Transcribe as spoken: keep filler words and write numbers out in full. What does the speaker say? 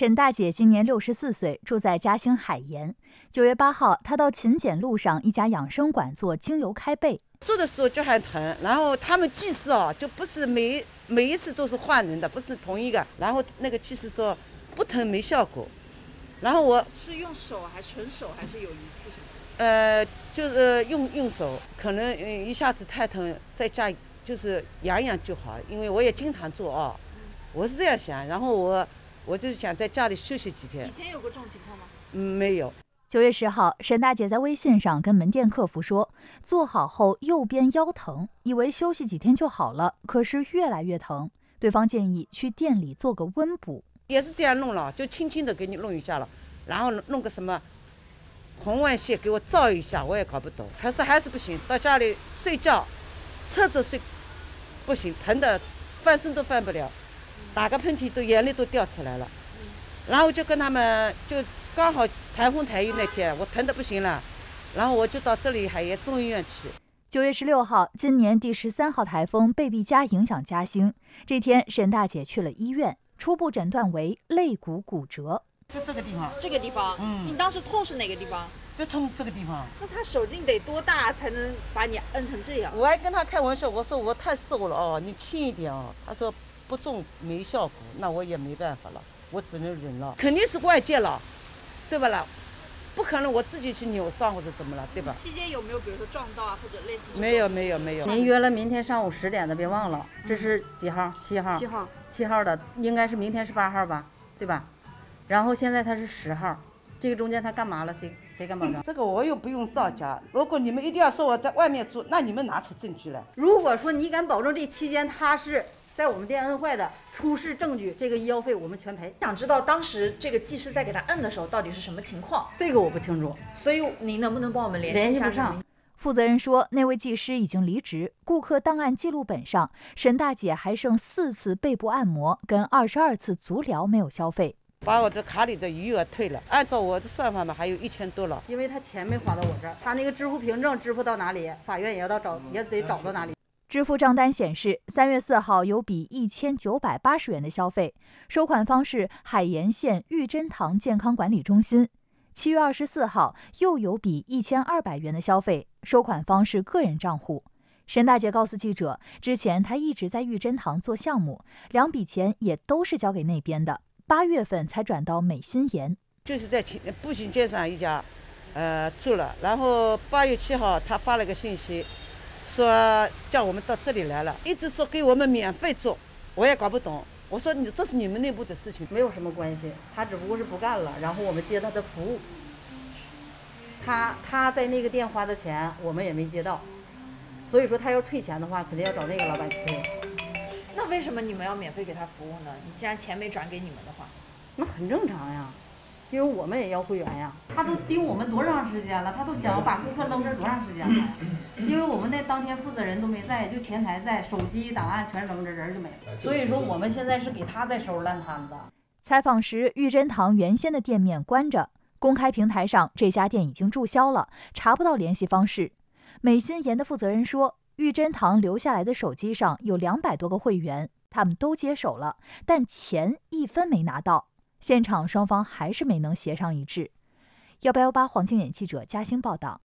沈大姐今年六十四岁，住在嘉兴海盐。九月八号，她到勤俭路上一家养生馆做精油开背。 做的时候就很疼，然后他们技师哦，就不是每每一次都是换人的，不是同一个。然后那个技师说不疼没效果，然后我是用手还纯手还是有仪器什么的？ 呃，就是用用手，可能一下子太疼，在家就是养养就好，因为我也经常做啊、哦，我是这样想，然后我。我就是想在家里休息几天。 以前有过这种情况吗？ 嗯，没有。 九月十号，沈大姐在微信上跟门店客服说，做好后右边腰疼，以为休息几天就好了，可是越来越疼。对方建议去店里做个温补， 也是这样弄了，就轻轻的给你弄一下了，然后弄个什么红外线给我照一下，我也搞不懂。可是还是不行，到家里睡觉，侧着睡，不行，疼的翻身都翻不了。打个喷嚏都眼泪都掉出来了，然后就跟他们就刚好台风台雨那天我疼得不行了，然后我就到这里海盐中医院去。 九月十六号，今年第十三号台风贝碧嘉影响嘉兴，这天沈大姐去了医院，初步诊断为肋骨骨折。 就这个地方， 这个地方， 嗯， 你当时痛是哪个地方？ 就从这个地方。 那他手劲得多大才能把你摁成这样？ 我还跟他开玩笑，我说我太瘦了哦，你轻一点哦。他说。不重没效果，那我也没办法了，我只能忍了。肯定是外界了，对吧啦？不可能我自己去扭伤或者怎么了，对吧？ 期间有没有比如说撞到啊，或者类似？ 没有没有没有。 您约了明天上午十点的，别忘了。这是几号？七号。 七号。 七号的，应该是明天是八号吧，对吧？然后现在他是十号，这个中间他干嘛了？谁谁敢保证？ 这个我又不用造假。如果你们一定要说我在外面住，那你们拿出证据来。 如果说你敢保证这期间他是。在我们店摁坏的，出示证据，这个医药费我们全赔。 想知道当时这个技师在给他摁的时候到底是什么情况？ 这个我不清楚， 所以您能不能帮我们联系一下？ 联系不上。 负责人说，那位技师已经离职。顾客档案记录本上，沈大姐还剩四次背部按摩跟二十二次足疗没有消费， 把我的卡里的余额退了。按照我的算法嘛，还有一千多了。 因为他钱没花到我这儿，他那个支付凭证支付到哪里，法院也要到找，也得找到哪里。 支付账单显示，三月四号有笔一千九百八十元的消费，收款方是海盐县玉珍堂健康管理中心。七月二十四号又有笔一千二百元的消费，收款方是个人账户。沈大姐告诉记者，之前她一直在玉珍堂做项目，两笔钱也都是交给那边的，八月份才转到美心盐。 就是在步行街上一家，呃住了，然后八月七号他发了个信息。说叫我们到这里来了，一直说给我们免费做，我也搞不懂。我说你这是你们内部的事情， 没有什么关系，他只不过是不干了，然后我们接他的服务。他他在那个店花的钱我们也没接到，所以说他要退钱的话，肯定要找那个老板去退。 那为什么你们要免费给他服务呢？你既然钱没转给你们的话， 那很正常呀。因为我们也要会员呀，他都盯我们多长时间了，他都想要把顾客扔这儿多长时间了？因为我们那当天负责人都没在，就前台在，手机档案全扔这，人就没了。所以说我们现在是给他在收拾烂摊子。 采访时，玉珍堂原先的店面关着，公开平台上这家店已经注销了，查不到联系方式。美心盐的负责人说，玉珍堂留下来的手机上有两百多个会员，他们都接手了，但钱一分没拿到。现场双方还是没能协商一致。幺八幺八黄金眼记者嘉兴报道。